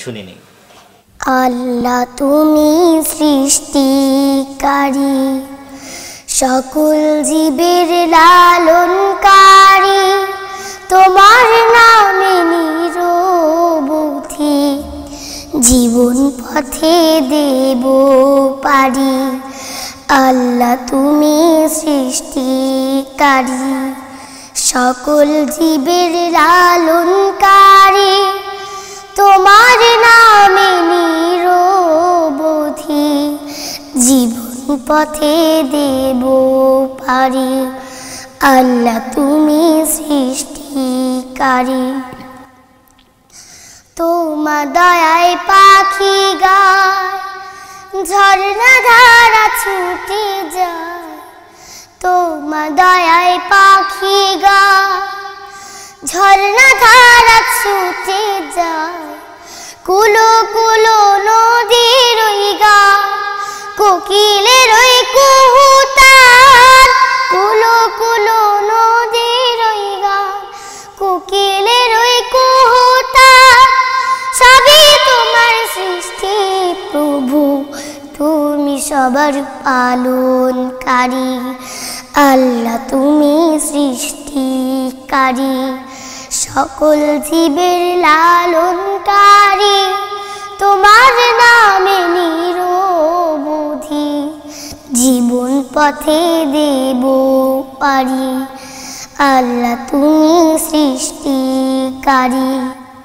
শুনে নিই। আল্লাহ তুমি সৃষ্টিকারী, সকল জীবের লালনকারী, তোমার নামে নিরবধি জীবন পথে দেব পারি। আল্লাহ তুমি সৃষ্টিকারী, সকল জীবের লালনকারী, তোমার নামে নিরবধি জীবন পথে দেব পারি। আল্লাহ তুমি সৃষ্টিকারী। তোমার দয়ায় পাখি গায়, ঝর্ণা ধারা ছুটে যায়। তোমার দয়ায় পাখি গায়, ঝর্ণা ধারা ছুটে যায়। কুলো কুলো নদীর ওই গায়, কোকিলের ওই কুহুতান। কুলো কুলো নদীর ওই গায়, কোকিলের ওই কুহুতান। সবই তোমার সৃষ্টি প্রভু, তুমি সবার পালনকারী। আল্লাহ তুমি সৃষ্টিকারী, সকল জীবের লালনকারী, তোমার নামে নিরবধি জীবন পথে দেব পারি। আল্লাহ তুমি সৃষ্টিকারী।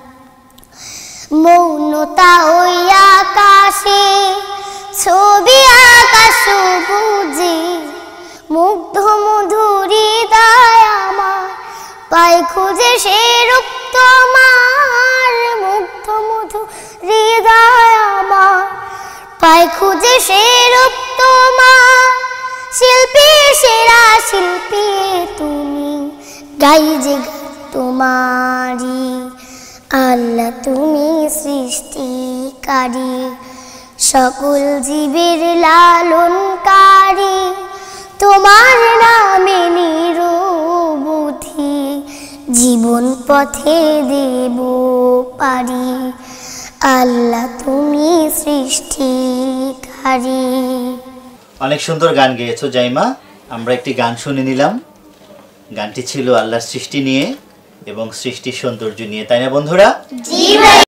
মৌনতা ওই আকাশে, ছবি আকাশ বুঝে, মুগ্ধ মধুরী হৃদয় আমার পায় খুঁজে সে রূপ তোমার। মুগ্ধ মধুরী হৃদয় আমার পায় খুঁজে সে রূপ তোমার। শিল্পী সেরা শিল্পী তুমি, গাই যে তোমারি। আল্লাহ তুমি সৃষ্টিকারী, সকল জীবের লালনকারী, তোমার নামে নিরবধি জীবন পথে দেব পারি। আল্লাহ তুমি সৃষ্টিকারী। অনেক সুন্দর গান গেয়েছো জাইমা। আমরা একটি গান শুনে নিলাম। গানটি ছিল আল্লাহর সৃষ্টি নিয়ে এবং সৃষ্টির সৌন্দর্য নিয়ে, তাই না বন্ধুরা?